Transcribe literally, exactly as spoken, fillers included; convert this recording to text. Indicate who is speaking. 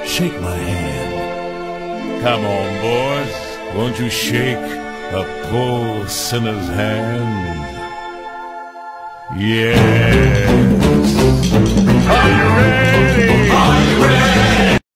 Speaker 1: shake my hand. Come on, boys, won't you shake a poor sinner's hand? Yes.